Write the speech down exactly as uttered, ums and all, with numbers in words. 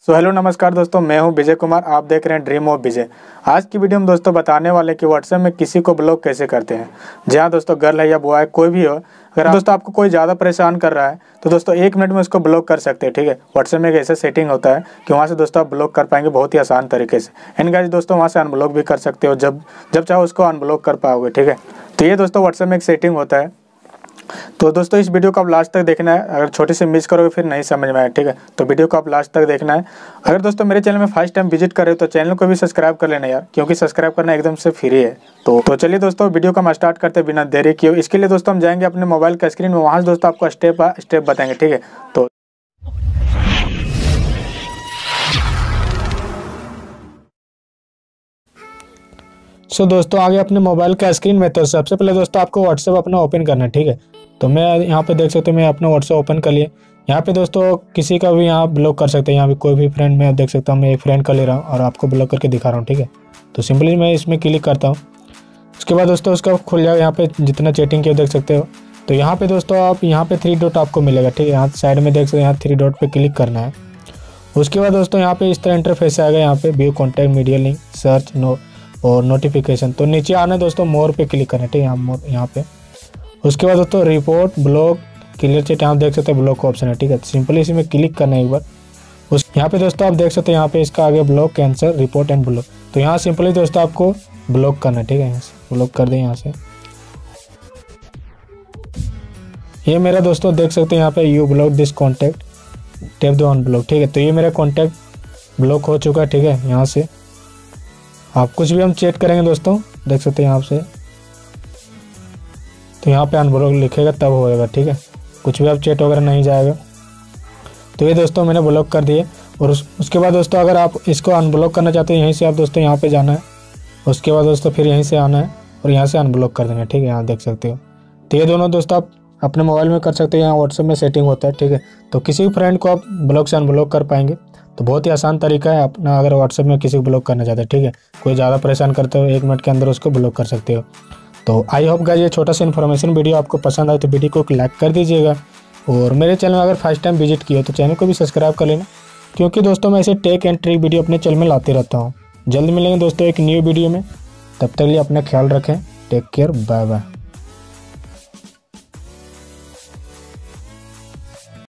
So hello नमस्कार दोस्तों, मैं हूं विजय कुमार। आप देख रहे हैं ड्रीम ऑफ विजय। आज की वीडियो में दोस्तों बताने वाले हैं कि व्हाट्सएप में किसी को ब्लॉक कैसे करते हैं। जहां दोस्तों गर्ल है या बॉय कोई भी हो, अगर दोस्तों आपको कोई ज़्यादा परेशान कर रहा है तो दोस्तों एक मिनट में उसको ब्लॉक कर सकते हैं। ठीक है, व्हाट्सएप में एक ऐसा सेटिंग होता है कि वहाँ से दोस्तों आप ब्लॉक कर पाएंगे बहुत ही आसान तरीके से। एंड गाइस दोस्तों वहाँ से अनब्लॉक भी कर सकते हो, जब जब चाहो उसको अनब्लॉक कर पाओगे। ठीक है, तो ये दोस्तों व्हाट्सएप में एक सेटिंग होता है। तो दोस्तों इस वीडियो को आप लास्ट तक देखना है, अगर छोटे से मिस करोगे फिर नहीं समझ में आए। ठीक है, तो वीडियो को आप लास्ट तक देखना है। अगर दोस्तों मेरे चैनल में फर्स्ट टाइम विजिट कर रहे हो तो चैनल को भी सब्सक्राइब कर लेना यार, क्योंकि सब्सक्राइब करना एकदम से फ्री है। तो तो चलिए दोस्तों वीडियो को हम स्टार्ट करते हैं बिना देरी किए। इसके लिए दोस्तों हम जाएंगे अपने मोबाइल का स्क्रीन में, वहाँ से दोस्तों आपको स्टेप बाय स्टेप बताएंगे। ठीक है, तो सो so, दोस्तों आगे अपने मोबाइल का स्क्रीन में, तो सबसे पहले दोस्तों आपको व्हाट्सएप अपना ओपन करना है। ठीक है, तो मैं यहाँ पे देख सकते हो मैं अपना व्हाट्सएप ओपन कर लिया। यहाँ पे दोस्तों किसी का भी यहाँ ब्लॉक कर सकते हैं। यहाँ पे कोई भी फ्रेंड मैं देख सकता हूँ, मैं एक फ्रेंड कर ले रहा हूँ और आपको ब्लॉक करके दिखा रहा हूँ। ठीक है, तो सिंपली मैं इसमें क्लिक करता हूँ। उसके बाद दोस्तों उसका खुल जाएगा। यहाँ पे जितना चैटिंग किया देख सकते हो। तो यहाँ पे दोस्तों आप यहाँ पे थ्री डॉट आपको मिलेगा। ठीक है, यहाँ साइड में देख सकते हो, यहाँ थ्री डॉट पे क्लिक करना है। उसके बाद दोस्तों यहाँ पे इस तरह इंटरफेस आएगा। यहाँ पे view contact, media link, search, नो और नोटिफिकेशन। तो नीचे आना दोस्तों मोर पे क्लिक करना है। ठीक है, यहाँ मोर यहाँ पे। उसके बाद दोस्तों रिपोर्ट, ब्लॉक, क्लियर चैट, यहाँ देख सकते हैं ब्लॉक ऑप्शन है। ठीक है, सिंपली इसी में क्लिक करना है एक बार। उस यहाँ पे दोस्तों आप देख सकते हैं यहाँ पे इसका आगे block, cancer, report and block. तो यहाँ सिंपली दोस्तों आपको ब्लॉक करना है। ठीक है, यहाँ से ब्लॉक कर दें। यहाँ से ये मेरा दोस्तों देख सकते हैं यहाँ पे you block this contact, tap दो ऑन ब्लॉक। ठीक है, तो ये मेरा कॉन्टैक्ट ब्लॉक हो चुका है। ठीक है, यहाँ से आप कुछ भी हम चेक करेंगे दोस्तों देख सकते हैं यहाँ से, तो यहाँ पे अनब्लॉक लिखेगा तब होएगा। ठीक है, कुछ भी आप चेट वगैरह नहीं जाएगा। तो ये दोस्तों मैंने ब्लॉक कर दिए। और उस, उसके बाद दोस्तों अगर आप इसको अनब्लॉक करना चाहते हो, यहीं से आप दोस्तों यहाँ पे जाना है। उसके बाद दोस्तों फिर यहीं से आना है और यहाँ से अनब्लॉक कर देना है। ठीक है, यहाँ देख सकते हो। तो ये दोनों दोस्तों आप अपने मोबाइल में कर सकते हो, यहाँ व्हाट्सएप में सेटिंग होता है। ठीक है, तो किसी भी फ्रेंड को आप ब्लॉक से अनब्लॉक कर पाएंगे। तो बहुत ही आसान तरीका है अपना, अगर व्हाट्सएप में किसी को ब्लॉक करना चाहते हैं। ठीक है, कोई ज़्यादा परेशान करते हो एक मिनट के अंदर उसको ब्लॉक कर सकते हो। तो आई होप गाइस ये छोटा सा इन्फॉर्मेशन वीडियो आपको पसंद आए तो वीडियो को लाइक कर दीजिएगा। और मेरे चैनल में अगर फर्स्ट टाइम विजिट किया तो चैनल को भी सब्सक्राइब कर लेना, क्योंकि दोस्तों मैं ऐसे टेक एंड ट्रिक वीडियो अपने चैनल में लाते रहता हूँ। जल्द मिलेंगे दोस्तों एक न्यू वीडियो में, तब तक लिए अपना ख्याल रखें। Take care, bye bye.